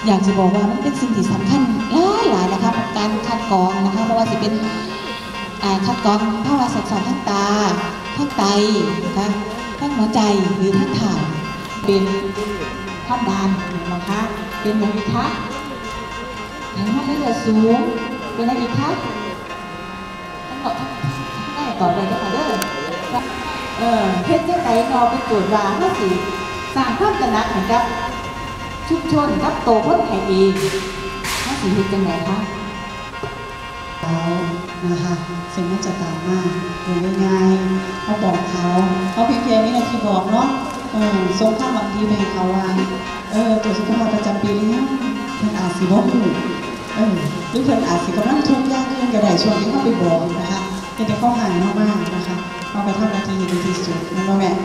อยากจะบอกว่ามันเป็นสิ่งที่สำคัญหลายนะคะการคัดกรองนะคะเพราะว่าจะเป็นคัดกรองภาวะแทรกซ้อนทั้งตาทั้งไตนะคะทั้งหัวใจหรือทั้งถ่ายเป็นความดันนะคะเป็นอย่างอีกคะไขมันในเลือดสูงเป็นอะไรอีกคะทั้งหมดทั้งได้ต่อเลยนะคะเด้อเพชรเจ้าไก่เราเป็นตรวจว่าเมื่อสิสร้างความตระหนักเหมือนกับชุมชนกับโตพ้นไทยเองถ้าสีเห็นจังไหนคะนะคะสิ่งที่จะตามมาดูง่ายๆเขาบอกเขาเพียงแค่นี้นะที่บอกเนาะทรงข้ามบางทีไปเขาว่าตัวสุขภาพประจำปีนี้เพิ่นอาจสิบ่รู้หรือเพิ่นอาจสิกำลังทุกข์ยากขึ้นก็ได้ช่วงที่เขาไปบอกนะคะเป็นแต่ข้อหายมากๆนะคะเอาไปทำหน้าที่ดีที่สุดนั่นว่าแม่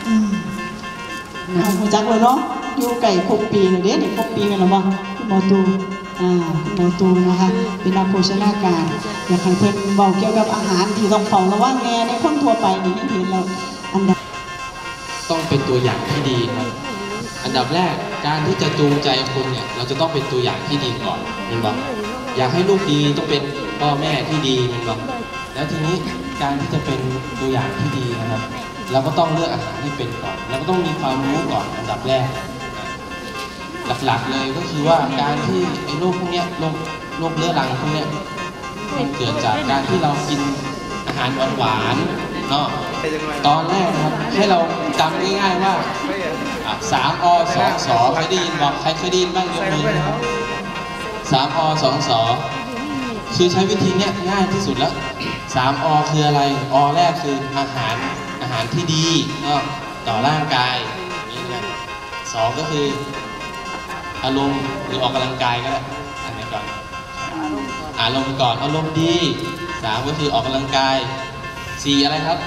หูจักเลยเนาะอยู่ไก่ครบปีเดี๋ยวครบปีกันแล้วมั้งคุณหมอตูคุณหมอตูนะคะเป็นนักโภชนาการอยากให้เพิ่นบอกเกี่ยวกับอาหารที่ต้องเฝ้าระวังแน่ในคนทั่วไปนี่เห็นแล้วอันดับต้องเป็นตัวอย่างที่ดีครับอันดับแรกการที่จะจูงใจคนเนี่ยเราจะต้องเป็นตัวอย่างที่ดีก่อนมันบอกอยากให้ลูกดีต้องเป็นพ่อแม่ที่ดีมันบอกแล้วทีนี้การที่จะเป็นตัวอย่างที่ดีนะครับเราก็ต้องเลือกอาหารให้เป็นก่อนแล้วก็ต้องมีความรู้ก่อนอันดับแรกหลักๆเลยก็คือว่าการที่ไอ้โรคพวกนี้โรคเรื้อรังพวกนี้มันเกิดจากการที่เรากินอาหารหวานๆเนาะตอนแรกนะครับให้เราจำง่ายๆว่า3 อ 2 สเคยได้ยินบอกใครเคยได้ยินบ้างยกมือ3 อ 2 สคือใช้วิธีนี้ง่ายที่สุดแล้ว3 อ คืออะไรอแรกคืออาหารที่ดีต่อร่างกายนี่นะ2ก็คืออารมณ์หรือออกกำลังกายก็ได้อันไหนก่อนอารมณ์ก่อนอารมณ์ดี3ก็คือออกกำลังกาย4อะไรครับ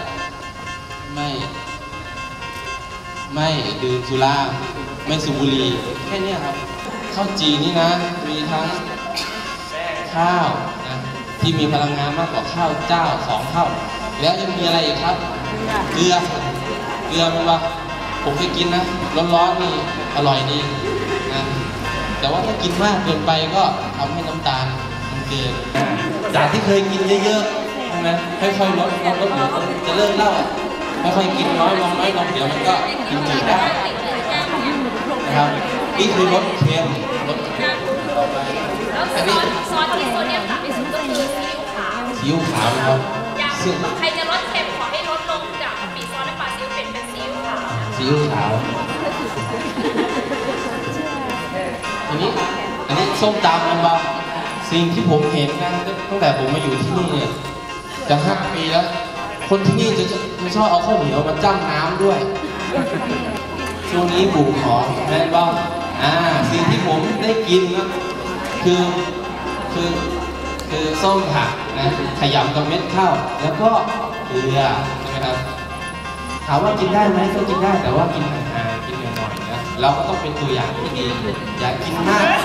ไม่ดื่มสุราไม่สูบบุหรี่แค่นี้ครับข้าวจีนี่นะมีทั้งข้าวนะที่มีพลังงานมากกว่าข้าวเจ้า2 เท่าแล้วยังมีอะไรอีกครับเกลือมันว่าผมเคยกินนะร้อนๆนี่อร่อยดีนะแต่ว่าถ้ากินมากเกินไปก็ทำให้น้ำตาลมันเกินจากที่เคยกินเยอะๆใช่ไหมค่อยๆลดเดี๋ยวจะเลิกเหล้าค่อยๆกินน้อยลงเดี๋ยวมันก็กินจืดได้นะครับนี่คือลดเค็มอันนี้ซอสที่โซเดียมต่ำที่สุดก็คือซีอิ๊วขาวนะครับซึ่งใครจะลดเค็มขอให้ลดลงจากปีซอสน้ำปลาซีอิ๊วเป็นซีอิ๊วขาวอันนี้ส้มตำนะครับสิ่งที่ผมเห็นนะตั้งแต่ผมมาอยู่ที่นี่เนี่ยจะ5 ปีแล้วคนที่นี่จะไม่ชอบเอาข้าวเหนียวมาจ้ำน้ำด้วยช่วงนี้บุกของแม่บ้างสิ่งที่ผมได้กินนะคือส้มผักนะขยำกับเม็ดข้าวแล้วก็เกลือใช่ไหมครับถามว่ากินได้ไหมก็กินได้แต่ว่ากินห่างๆกินหน่อยๆนะเราก็ต้องเป็นตัวอย่างที่ดีอย่ากินมาก